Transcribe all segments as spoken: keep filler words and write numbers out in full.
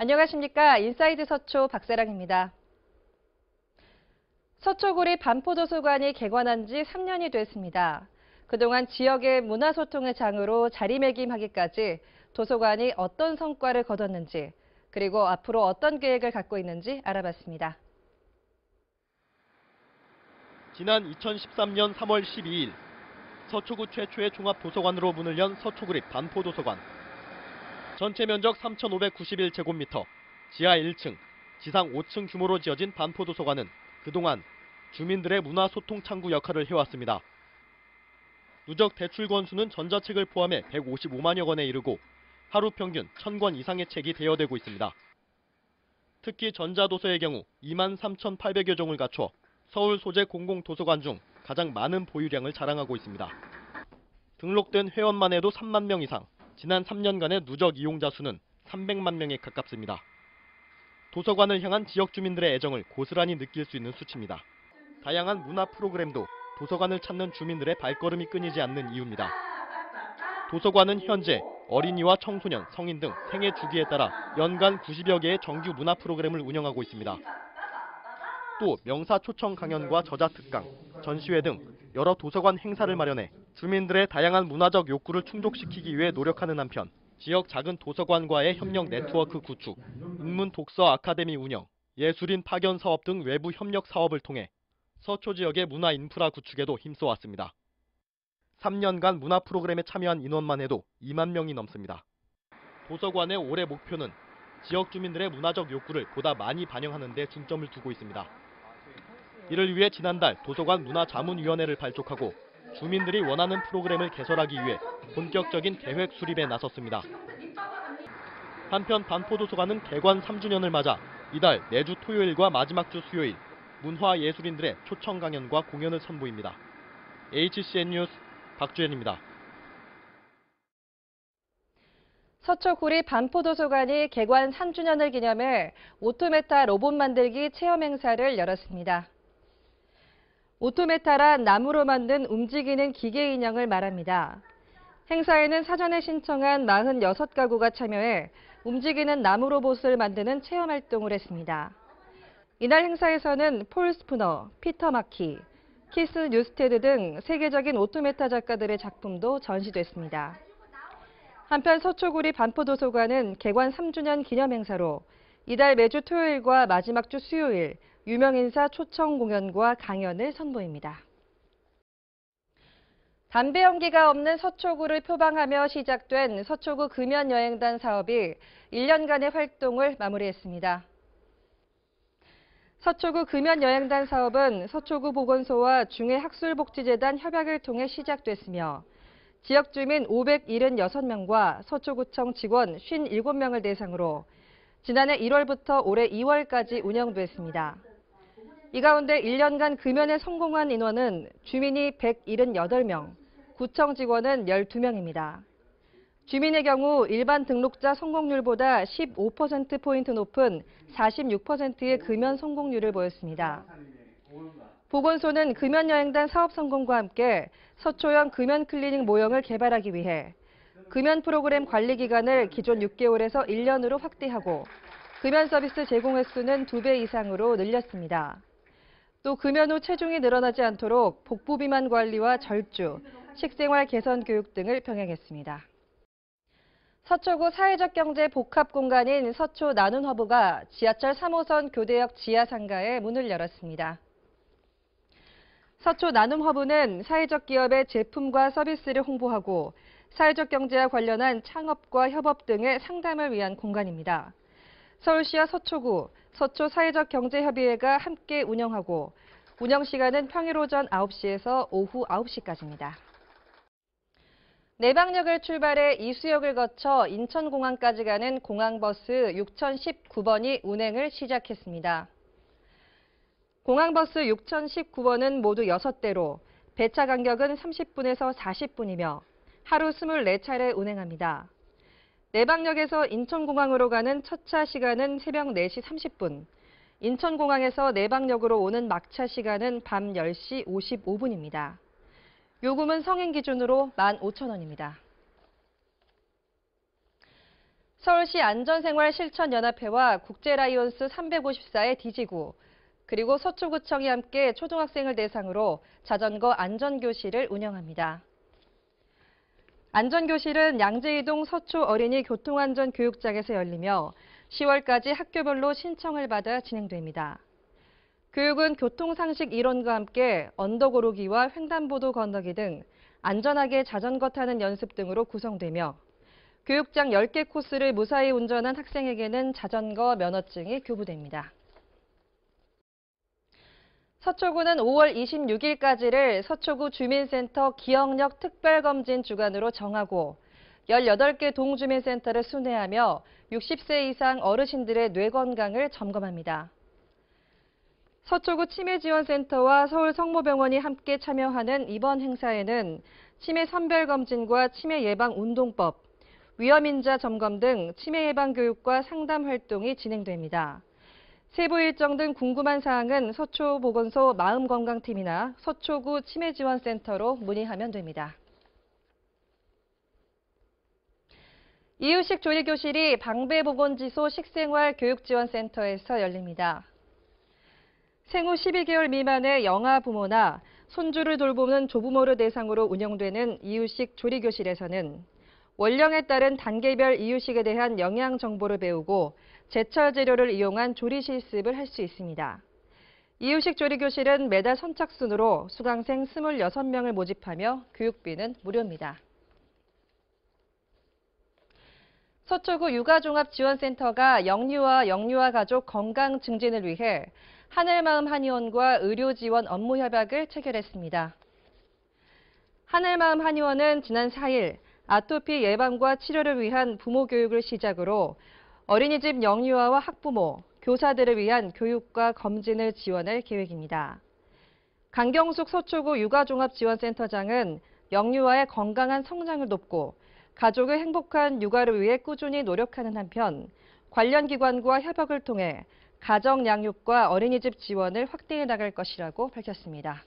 안녕하십니까. 인사이드 서초 박세랑입니다. 서초구리 반포도서관이 개관한 지 삼 년이 됐습니다. 그동안 지역의 문화소통의 장으로 자리매김하기까지 도서관이 어떤 성과를 거뒀는지, 그리고 앞으로 어떤 계획을 갖고 있는지 알아봤습니다. 지난 이천십삼 년 삼월 십이일 서초구 최초의 종합도서관으로 문을 연 서초구리 반포도서관. 전체 면적 삼천오백구십일 제곱미터, 지하 일 층, 지상 오 층 규모로 지어진 반포도서관은 그동안 주민들의 문화소통 창구 역할을 해왔습니다. 누적 대출 건수는 전자책을 포함해 백오십오만여 권에 이르고 하루 평균 천 권 이상의 책이 대여되고 있습니다. 특히 전자도서의 경우 이만 삼천팔백여 종을 갖춰 서울 소재 공공도서관 중 가장 많은 보유량을 자랑하고 있습니다. 등록된 회원만 해도 삼만 명 이상, 지난 삼 년간의 누적 이용자 수는 삼백만 명에 가깝습니다. 도서관을 향한 지역 주민들의 애정을 고스란히 느낄 수 있는 수치입니다. 다양한 문화 프로그램도 도서관을 찾는 주민들의 발걸음이 끊이지 않는 이유입니다. 도서관은 현재 어린이와 청소년, 성인 등 생애 주기에 따라 연간 구십여 개의 정규 문화 프로그램을 운영하고 있습니다. 또 명사 초청 강연과 저자 특강, 전시회 등 여러 도서관 행사를 마련해 주민들의 다양한 문화적 욕구를 충족시키기 위해 노력하는 한편 지역 작은 도서관과의 협력 네트워크 구축, 인문 독서 아카데미 운영, 예술인 파견 사업 등 외부 협력 사업을 통해 서초 지역의 문화 인프라 구축에도 힘써왔습니다. 삼 년간 문화 프로그램에 참여한 인원만 해도 이만 명이 넘습니다. 도서관의 올해 목표는 지역 주민들의 문화적 욕구를 보다 많이 반영하는 데 중점을 두고 있습니다. 이를 위해 지난달 도서관 문화자문위원회를 발족하고 주민들이 원하는 프로그램을 개설하기 위해 본격적인 계획 수립에 나섰습니다. 한편 반포도서관은 개관 삼 주년을 맞아 이달 매주 토요일과 마지막 주 수요일 문화예술인들의 초청 강연과 공연을 선보입니다. 에이치씨엔 뉴스 박주현입니다. 서초구리 반포도서관이 개관 삼 주년을 기념해 오토메타 로봇 만들기 체험 행사를 열었습니다. 오토메타란 나무로 만든 움직이는 기계 인형을 말합니다. 행사에는 사전에 신청한 사십육 가구가 참여해 움직이는 나무 로봇을 만드는 체험 활동을 했습니다. 이날 행사에서는 폴 스푸너, 피터 마키, 키스 뉴스테드 등 세계적인 오토메타 작가들의 작품도 전시됐습니다. 한편 서초구리 반포도서관은 개관 삼 주년 기념 행사로 이달 매주 토요일과 마지막 주 수요일 유명인사 초청 공연과 강연을 선보입니다. 담배 연기가 없는 서초구를 표방하며 시작된 서초구 금연여행단 사업이 일 년간의 활동을 마무리했습니다. 서초구 금연여행단 사업은 서초구 보건소와 중해학술복지재단 협약을 통해 시작됐으며 지역 주민 오백칠십육 명과 서초구청 직원 오십칠 명을 대상으로 지난해 일월부터 올해 이월까지 운영됐습니다. 이 가운데 일 년간 금연에 성공한 인원은 주민이 백칠십팔 명, 구청 직원은 열두 명입니다. 주민의 경우 일반 등록자 성공률보다 십오 퍼센트포인트 높은 사십육 퍼센트의 금연 성공률을 보였습니다. 보건소는 금연여행단 사업 성공과 함께 서초형 금연 클리닉 모형을 개발하기 위해 금연 프로그램 관리 기간을 기존 육 개월에서 일 년으로 확대하고 금연 서비스 제공 횟수는 두 배 이상으로 늘렸습니다. 또 금연 후 체중이 늘어나지 않도록 복부 비만 관리와 절주, 식생활 개선 교육 등을 병행했습니다. 서초구 사회적 경제 복합 공간인 서초 나눔허브가 지하철 삼 호선 교대역 지하 상가에 문을 열었습니다. 서초 나눔허브는 사회적 기업의 제품과 서비스를 홍보하고 사회적 경제와 관련한 창업과 협업 등의 상담을 위한 공간입니다. 서울시와 서초구, 서초 사회적 경제협의회가 함께 운영하고 운영 시간은 평일 오전 아홉 시에서 오후 아홉 시까지입니다. 내방역을 출발해 이수역을 거쳐 인천공항까지 가는 공항버스 육천십구 번이 운행을 시작했습니다. 공항버스 육천십구 번은 모두 여섯 대로 배차 간격은 삼십 분에서 사십 분이며 하루 이십사 차례 운행합니다. 내방역에서 인천공항으로 가는 첫 차 시간은 새벽 네 시 삼십 분, 인천공항에서 내방역으로 오는 막차 시간은 밤 열 시 오십오 분입니다. 요금은 성인 기준으로 만 오천 원입니다. 서울시 안전생활실천연합회와 국제라이온스 삼백오십사의 디지구, 그리고 서초구청이 함께 초등학생을 대상으로 자전거 안전교실을 운영합니다. 안전교실은 양재이동 서초 어린이 교통안전교육장에서 열리며 시월까지 학교별로 신청을 받아 진행됩니다. 교육은 교통상식 이론과 함께 언덕 오르기와 횡단보도 건너기 등 안전하게 자전거 타는 연습 등으로 구성되며 교육장 열 개 코스를 무사히 운전한 학생에게는 자전거 면허증이 교부됩니다. 서초구는 오월 이십육일까지를 서초구 주민센터 기억력 특별검진 주간으로 정하고 열여덟 개 동주민센터를 순회하며 육십 세 이상 어르신들의 뇌 건강을 점검합니다. 서초구 치매지원센터와 서울성모병원이 함께 참여하는 이번 행사에는 치매 선별검진과 치매 예방 운동법, 위험인자 점검 등 치매 예방 교육과 상담 활동이 진행됩니다. 세부 일정 등 궁금한 사항은 서초보건소 마음건강팀이나 서초구 치매지원센터로 문의하면 됩니다. 이유식 조리교실이 방배보건지소 식생활교육지원센터에서 열립니다. 생후 십이 개월 미만의 영아 부모나 손주를 돌보는 조부모를 대상으로 운영되는 이유식 조리교실에서는 원령에 따른 단계별 이유식에 대한 영양 정보를 배우고 제철 재료를 이용한 조리 실습을 할 수 있습니다. 이유식 조리교실은 매달 선착순으로 수강생 이십육 명을 모집하며 교육비는 무료입니다. 서초구 육아종합지원센터가 영유아, 영유아 가족 건강 증진을 위해 하늘마음 한의원과 의료지원 업무 협약을 체결했습니다. 하늘마음 한의원은 지난 사일 아토피 예방과 치료를 위한 부모 교육을 시작으로 어린이집 영유아와 학부모, 교사들을 위한 교육과 검진을 지원할 계획입니다. 강경숙 서초구 육아종합지원센터장은 영유아의 건강한 성장을 돕고 가족의 행복한 육아를 위해 꾸준히 노력하는 한편 관련 기관과 협약을 통해 가정 양육과 어린이집 지원을 확대해 나갈 것이라고 밝혔습니다.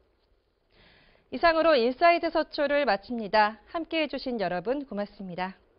이상으로 인사이드 서초를 마칩니다. 함께해 주신 여러분 고맙습니다.